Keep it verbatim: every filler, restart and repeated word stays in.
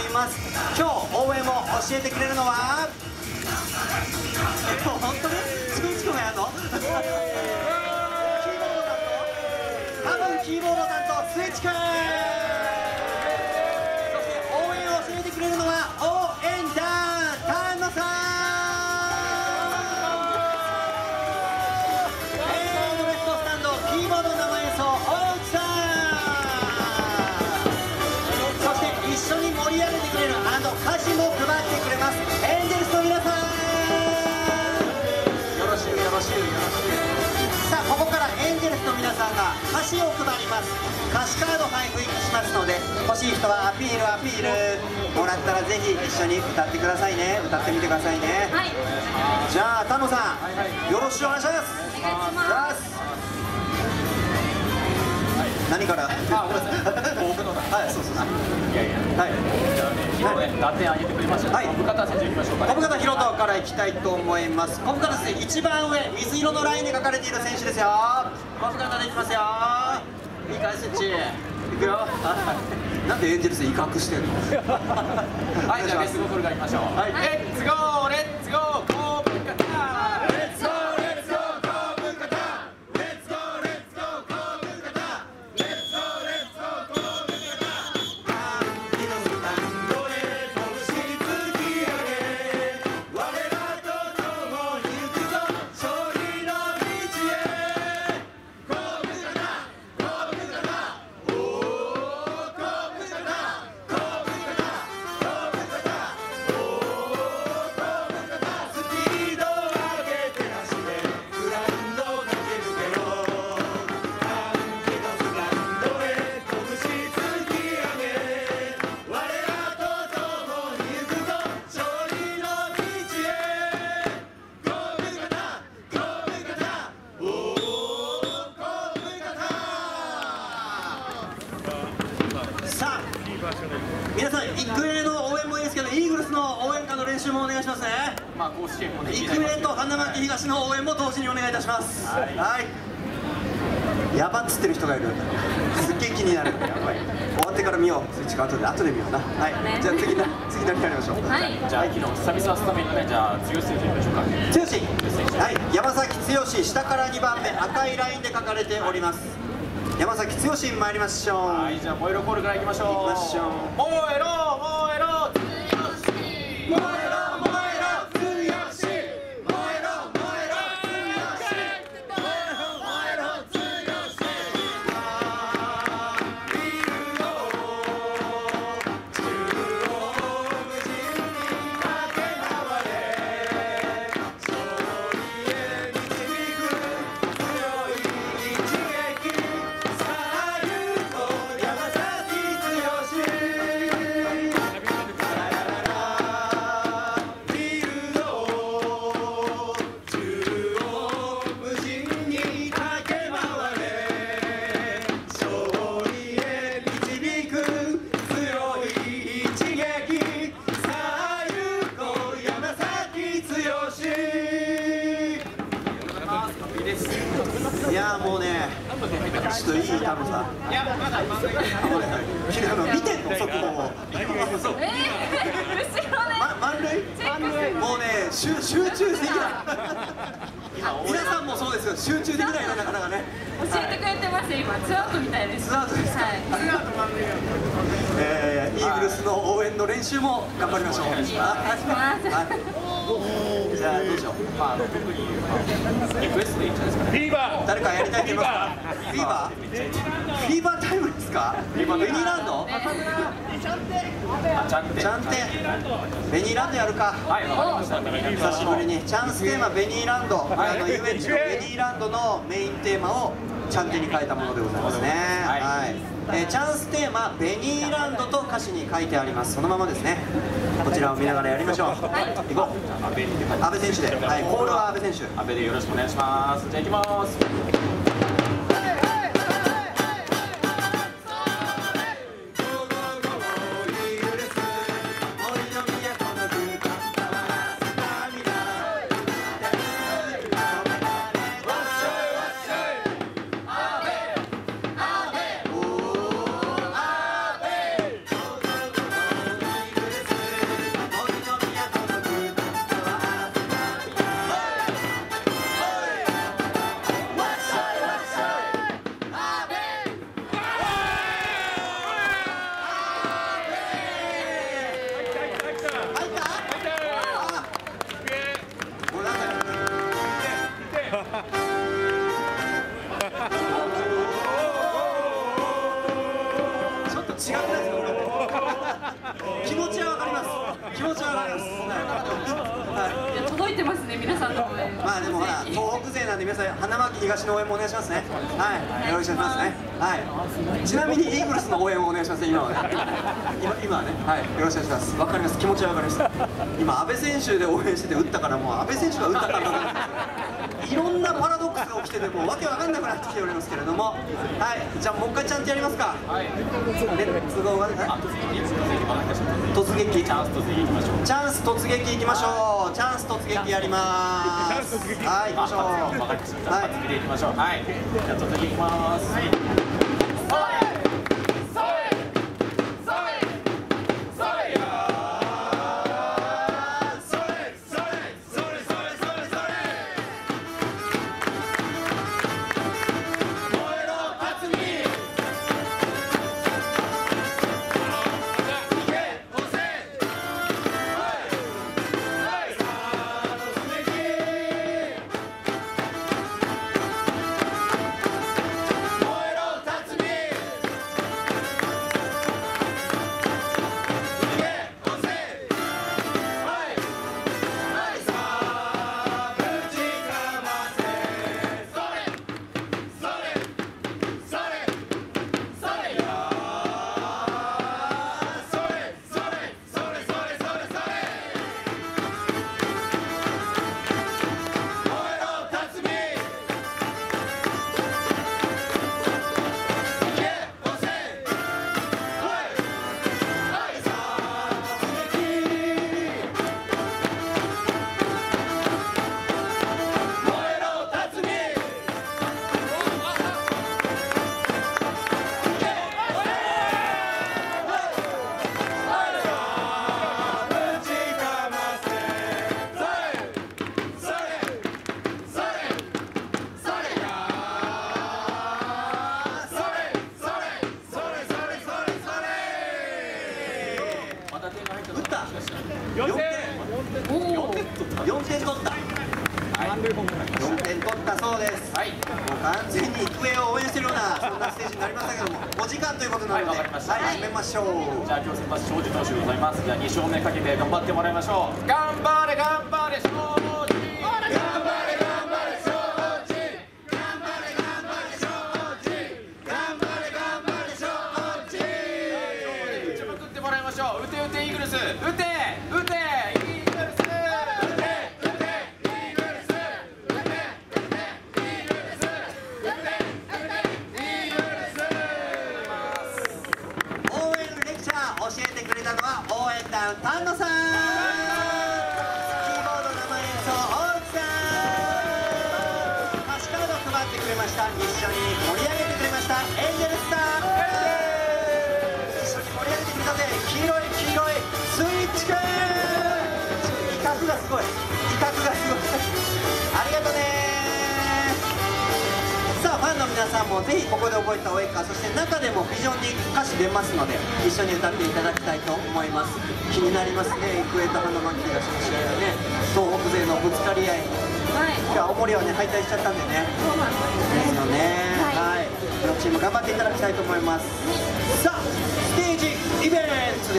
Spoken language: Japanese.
います。今日応援を教えてくれるのはえっと本当にチコチコがやるの多分キーボード担当スイッチくん、そして応援を教えてくれるのは応援団丹野さん、えー、ドレストスタンドキーボード生演奏大内さん、そして一緒に盛り上げてくれるあの歌詞も配ってくれますエンジェルスの皆さん、よろしゅうよろしゅうよろしゅう。さあここからエンジェルスの皆さんが歌詞を配ります。歌詞カード配布しますので、欲しい人はアピールアピールもらったらぜひ一緒に歌ってくださいね。歌ってみてくださいね。はい、じゃあ丹野さん、よろしくお願いします。お願いします。何から？あ、ごめんなさい。僕のだ。はい、そうそうそう。いやいや。はい。じゃあね、ヒロね、打点上げてくれました。はい。小深田選手行きましょうか。小深田ヒロトから行きたいと思います。小深田ですね、一番上、水色のラインで書かれている選手ですよ。小深田でいきますよ。いいかい、スイッチ。いくよ。なんでエンジェルス威嚇してんの？はい、じゃあレッツゴーコルから行きましょう。はい。レッツゴー、レッツゴー、小深田。レッツゴー、レッツゴー、小深田。レッツゴー、レッツゴー、小深田。レッツゴー、レッツゴー、小深田。歓喜のスタンドへ拳突き上げ、我らと共に行くぞ、勝利の道へ。小深田、小深田。おー、小深田、小深田、小深田。おー、小深田。スピードを上げて走れ、グラウンドを駆け抜けろ。歓喜のスタンドへ拳突き上げ、我らと共に行くぞ、勝利の道へ。小深田、小深田。おー、小深田。さあ皆さん、育英の応援もいいですけど、イーグルスの応援歌の練習もお願いしますね。まあ甲子園もね、育英と花巻東の応援も同時にお願いいたします。はい、はい、やばっつってる人がいる。すっげえ気になる。終わってから見よう。スイッチか後で後で見ような。はい、じゃあ次な次何やりましょう。はい、じゃあ昨日久々スタメンのね、じゃあ剛選手いきましょうか。剛、はい、山崎剛、下からにばんめ、赤いラインで書かれております。山崎剛、参りましょう。はい、じゃあ燃えろコールからいきましょう。行きましょう。燃えろ燃えろ剛、燃えろ燃えろ剛、燃えろ燃えろいやもうね、ちょっといいタロさん。いや、まだまだ。見てんの、そこを。ええ、後ろね。満塁？もうね、集中できない。皆さんもそうですよ、集中できないな、なかなかね。 教えてくれてます、今。ツーアウトみたいです。 ツーアウトですか。はい。ツーアウト満塁。ええ、イーグルスの応援の練習も頑張りましょう。お願いします。じゃあどうしよう。まあ特にリクエストでいいんじゃないですかね。フィーバー。誰かやりたいと言いますか。フィーバー。フィーバータイムですか。ベニーランド。チャンテ。チャンテ。ベニーランドやるか。はい、わかりました。久しぶりにチャンステーマベニーランド。あの遊園地のベニーランドのメインテーマをチャンテに変えたものでございますね。はい。えー、チャンステーマベニーランドと歌詞に書いてあります。そのままですね。こちらを見ながらやりましょう。はい、行こう。阿部選手で、はい、コールは阿部選手。阿部でよろしくお願いします。じゃあ行きます。 てますね、皆さんの応援。 まあでもほら、東北勢なんで皆さん花巻東の応援もお願いしますね。はい、よろしくお願いしますね。はい。ちなみにイーグルスの応援もお願いしますね。今はね。今今はね、はい、よろしくお願いします。わかります。気持ちはわかります。今安倍選手で応援してて打ったからもう安倍選手が打ったからなんですよ。いろんなパラドックスが起きててもうわけわかんなくなってきておりますけれども、はい、じゃあもう一回ちゃんとやりますか。はい。レッツゴーがね。突撃。チャンス突撃いきましょう。チャンス突撃いきましょう。チャンス突撃やります。はい、行きましょう。わかりました。はい、突撃でいきましょう。はい。じゃあ突撃いきます。はい。よんてん取った。よんてん取ったそうです。はい。もう完全に育英を応援してるようなそんなステージになりましたけども、お時間ということなので、はい、始めましょう。じゃあ今日先発庄司投手でございます。じゃあに勝目かけて頑張ってもらいましょう。頑張れ頑張れ庄司。打て打てイーグルス、打て打てイーグルス、打て打てイーグルス、打て打てイーグルス、打て打てイーグルス、応援レクチャー教えてくれたのは応援団丹野さん、キーボード生演奏大木さん、歌詞カード配ってくれました。一緒に盛り上げてくれましたエンジェルスター、黄色い黄色いスイッチくん、威嚇がすごい、威嚇がすごいありがとうね。さあファンの皆さんもぜひここで覚えた応援歌、そして中でも非常に歌詞出ますので一緒に歌っていただきたいと思います。気になりますね、育英と花巻東の試合はね、東北勢のぶつかり合い、はい、今日青森はね敗退しちゃったんでね、そうなんですよね。はい、両チーム頑張っていただきたいと思います。さあステージイベント